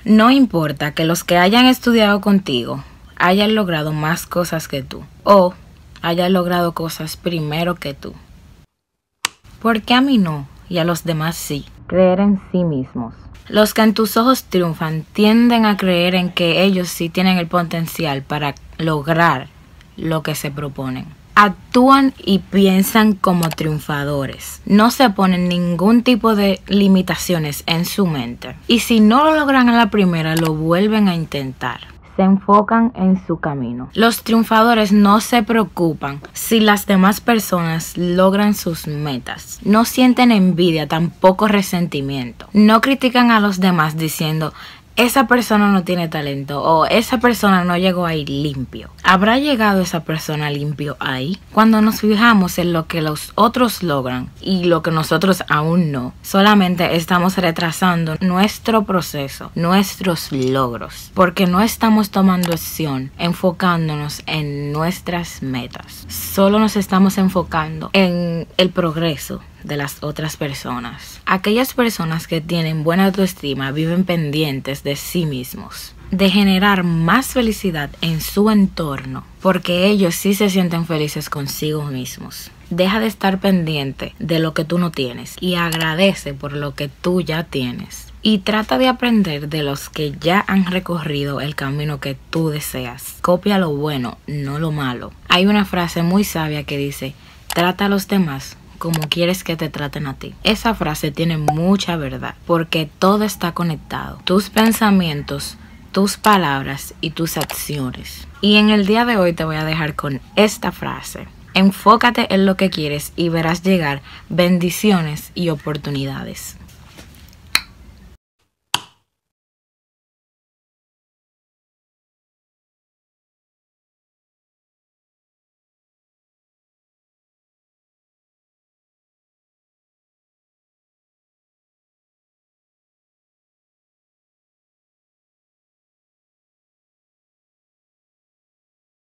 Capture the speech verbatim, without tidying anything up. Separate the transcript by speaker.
Speaker 1: No importa que los que hayan estudiado contigo hayan logrado más cosas que tú o hayan logrado cosas primero que tú. ¿Por qué a mí no y a los demás sí? Creer en sí mismos. Los que en tus ojos triunfan tienden a creer en que ellos sí tienen el potencial para lograr lo que se proponen. Actúan y piensan como triunfadores. No se ponen ningún tipo de limitaciones en su mente. Y si no lo logran a la primera, lo vuelven a intentar. Se enfocan en su camino. Los triunfadores no se preocupan si las demás personas logran sus metas. No sienten envidia, tampoco resentimiento. No critican a los demás diciendo: esa persona no tiene talento o esa persona no llegó ahí limpio. ¿Habrá llegado esa persona limpio ahí? Cuando nos fijamos en lo que los otros logran y lo que nosotros aún no, solamente estamos retrasando nuestro proceso, nuestros logros, porque no estamos tomando acción, enfocándonos en nuestras metas. Solo nos estamos enfocando en el progreso de las otras personas. Aquellas personas que tienen buena autoestima viven pendientes de sí mismos, de generar más felicidad en su entorno, porque ellos sí se sienten felices consigo mismos. Deja de estar pendiente de lo que tú no tienes y agradece por lo que tú ya tienes. Y trata de aprender de los que ya han recorrido el camino que tú deseas. Copia lo bueno, no lo malo. Hay una frase muy sabia que dice: trata a los demás como quieres que te traten a ti. Esa frase tiene mucha verdad, porque todo está conectado. Tus pensamientos, tus palabras y tus acciones. Y en el día de hoy te voy a dejar con esta frase: enfócate en lo que quieres y verás llegar bendiciones y oportunidades.